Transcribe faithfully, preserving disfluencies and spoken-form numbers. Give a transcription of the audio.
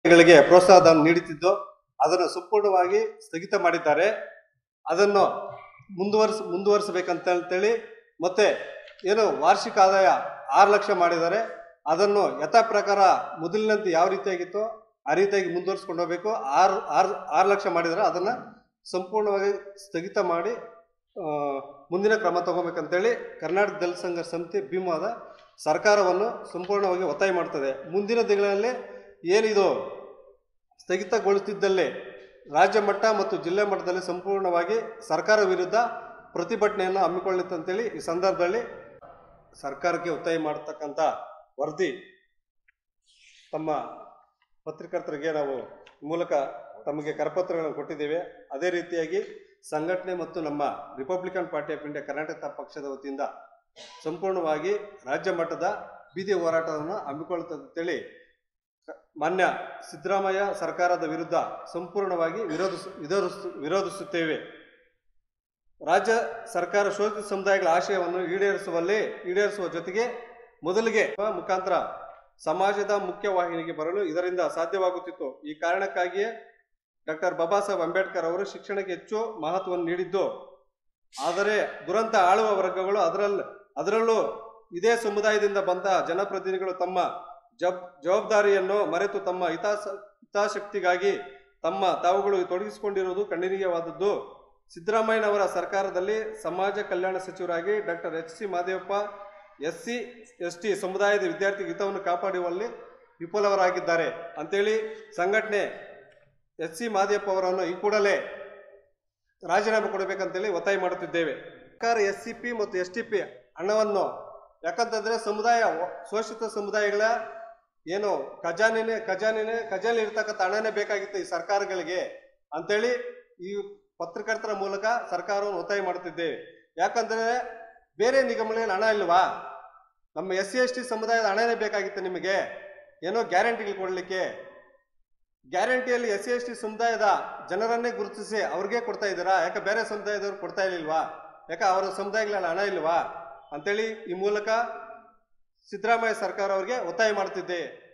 ಗಳಿಗೆ ಪ್ರೋತ್ಸಾಹಧನ ನೀಡುತ್ತಿದ್ದು ಅದನ್ನು ಸಂಪೂರ್ಣವಾಗಿ ಸ್ಥಗಿತ ಮಾಡಿದ್ದಾರೆ. ಅದನ್ನು ಮುಂದುವರಿಸ ಮುಂದುವರಿಸಬೇಕಂತ ಅಂತೇಳಿ ಮತ್ತೆ ಏನು ವಾರ್ಷಿಕ ಆದಾಯ ಆರು ಲಕ್ಷ ಮಾಡಿದ್ದಾರೆ. ಅದನ್ನು ಯಥಾ ಪ್ರಕಾರ ಮೊದಲಿನಂತೆ ಯಾವ ರೀತಿಯಾಗಿತ್ತೋ ಆ ರೀತಿಯಾಗಿ ಮುಂದುವರಿಸ್ಕೊಂಡು ಹೋಗಬೇಕು. ಆರು ಆರು ಆರು ಲಕ್ಷ ಮಾಡಿದರೆ ಅದನ್ನು ಸಂಪೂರ್ಣವಾಗಿ ಸ್ಥಗಿತ ಮಾಡಿ ಮುಂದಿನ ಕ್ರಮ ತಗೋಬೇಕಂತೇಳಿ ಕರ್ನಾಟಕ ದಲಿತ ಸಂಘರ್ಷ ಸಮಿತಿ ಭೀಮವಾದ ಸರ್ಕಾರವನ್ನು ಸಂಪೂರ್ಣವಾಗಿ ಒತ್ತಾಯ ಮಾಡ್ತದೆ. ಮುಂದಿನ ದಿನಗಳಲ್ಲಿ ಏನಿದು ಸ್ಥಗಿತಗೊಳಿಸುತ್ತಿದ್ದಲ್ಲಿ ರಾಜ್ಯ ಮಟ್ಟ ಮತ್ತು ಜಿಲ್ಲೆ ಮಟ್ಟದಲ್ಲಿ ಸಂಪೂರ್ಣವಾಗಿ ಸರ್ಕಾರ ವಿರುದ್ಧ ಪ್ರತಿಭಟನೆಯನ್ನು ಹಮ್ಮಿಕೊಳ್ಳುತ್ತಂತೇಳಿ ಈ ಸಂದರ್ಭದಲ್ಲಿ ಸರ್ಕಾರಕ್ಕೆ ಒತ್ತಾಯ ಮಾಡತಕ್ಕಂಥ ವರದಿ ತಮ್ಮ ಪತ್ರಕರ್ತರಿಗೆ ನಾವು ಮೂಲಕ ತಮಗೆ ಕರಪತ್ರಗಳನ್ನು ಕೊಟ್ಟಿದ್ದೇವೆ. ಅದೇ ರೀತಿಯಾಗಿ ಸಂಘಟನೆ ಮತ್ತು ನಮ್ಮ Republican party of India Karnataka ಪಕ್ಷದ ವತಿಯಿಂದ ಸಂಪೂರ್ಣವಾಗಿ ರಾಜ್ಯ ಮಟ್ಟದ ಬೀದಿ ಹೋರಾಟವನ್ನು ಹಮ್ಮಿಕೊಳ್ಳುತ್ತಂತೇಳಿ ಮಾನ್ಯ ಸಿದ್ದರಾಮಯ್ಯ ಸರ್ಕಾರದ ವಿರುದ್ಧ ಸಂಪೂರ್ಣವಾಗಿ ವಿರೋಧಿಸ ವಿರೋಧಿಸ ವಿರೋಧಿಸುತ್ತೇವೆ. ರಾಜ್ಯ ಸರ್ಕಾರ ಶೋಷಿತ ಸಮುದಾಯಗಳ ಆಶಯವನ್ನು ಈಡೇರಿಸುವಲ್ಲಿ ಈಡೇರಿಸುವ ಜೊತೆಗೆ ಮೊದಲಿಗೆ ಮುಖಾಂತರ ಸಮಾಜದ ಮುಖ್ಯವಾಹಿನಿಗೆ ಬರಲು ಇದರಿಂದ ಸಾಧ್ಯವಾಗುತ್ತಿತ್ತು. ಈ ಕಾರಣಕ್ಕಾಗಿಯೇ ಡಾಕ್ಟರ್ ಬಾಬಾ ಸಾಹೇಬ್ ಅಂಬೇಡ್ಕರ್ ಅವರು ಶಿಕ್ಷಣಕ್ಕೆ ಹೆಚ್ಚು ಮಹತ್ವವನ್ನು ನೀಡಿದ್ದು. ಆದರೆ ದುರಂತ ಆಳುವ ವರ್ಗಗಳು ಅದರಲ್ಲಿ ಅದರಲ್ಲೂ ಇದೇ ಸಮುದಾಯದಿಂದ ಬಂದ ಜನಪ್ರತಿನಿಧಿಗಳು ತಮ್ಮ ಜಬ್ ಜವಾಬ್ದಾರಿಯನ್ನು ಮರೆತು ತಮ್ಮ ಹಿತಾಸ ಹಿತಾಸಕ್ತಿಗಾಗಿ ತಮ್ಮ ತಾವುಗಳು ತೊಡಗಿಸಿಕೊಂಡಿರುವುದು ಖಂಡನೀಯವಾದದ್ದು. ಸಿದ್ದರಾಮಯ್ಯನವರ ಸರ್ಕಾರದಲ್ಲಿ ಸಮಾಜ ಕಲ್ಯಾಣ ಸಚಿವರಾಗಿ doctor H C Mahadevappa S C S T ಸಮುದಾಯದ ವಿದ್ಯಾರ್ಥಿ ಹಿತವನ್ನು ಕಾಪಾಡುವಲ್ಲಿ ವಿಫಲವರಾಗಿದ್ದಾರೆ ಅಂತೇಳಿ ಸಂಘಟನೆ ಎಚ್ ಸಿ ಮಹದೇವಪ್ಪ ಅವರನ್ನು ಈ ಕೂಡಲೇ ರಾಜೀನಾಮೆ ಕೊಡಬೇಕಂತೇಳಿ ಒತ್ತಾಯ ಮಾಡುತ್ತಿದ್ದೇವೆ. ಸರ್ಕಾರ ಎಸ್ ಸಿ ಪಿ ಮತ್ತು ಎಸ್ ಟಿ ಪಿ ಹಣವನ್ನು ಯಾಕಂತಂದ್ರೆ ಸಮುದಾಯ ಶೋಷಿತ ಸಮುದಾಯಗಳ ಏನು ಖಜಾನೆನೆ ಖಜಾನೆನೆ ಖಜಾನೆ ಇರ್ತಕ್ಕಂಥ ಹಣನೇ ಬೇಕಾಗಿತ್ತು ಈ ಸರ್ಕಾರಗಳಿಗೆ ಅಂತೇಳಿ ಈ ಪತ್ರಕರ್ತರ ಮೂಲಕ ಸರ್ಕಾರವನ್ನು ಒತ್ತಾಯ ಮಾಡುತ್ತಿದ್ದೇವೆ. ಯಾಕಂದ್ರೆ ಬೇರೆ ನಿಗಮಗಳಲ್ಲಿ ಹಣ ಇಲ್ವಾ? ನಮ್ಮ ಎಸ್ ಸಿ ಎಸ್ ಟಿ ಸಮುದಾಯದ ಹಣನೇ ಬೇಕಾಗಿತ್ತು ನಿಮಗೆ ಏನೋ ಗ್ಯಾರಂಟಿಗಳು ಕೊಡಲಿಕ್ಕೆ. ಗ್ಯಾರಂಟಿಯಲ್ಲಿ ಎಸ್ ಸಿ ಎಸ್ ಟಿ ಸಮುದಾಯದ ಜನರನ್ನೇ ಗುರುತಿಸಿ ಅವ್ರಿಗೆ ಕೊಡ್ತಾ ಇದ್ದೀರಾ? ಯಾಕೆ ಬೇರೆ ಸಮುದಾಯದವ್ರು ಕೊಡ್ತಾ ಇರ್ಲಿಲ್ವಾ? ಯಾಕೆ ಅವರ ಸಮುದಾಯಗಳಲ್ಲಿ ಹಣ ಇಲ್ವಾ ಅಂತೇಳಿ ಈ ಮೂಲಕ ಸಿದ್ದರಾಮಯ್ಯ ಸರ್ಕಾರ ಅವರಿಗೆ ಒತ್ತಾಯ ಮಾಡುತ್ತಿದ್ದೆ.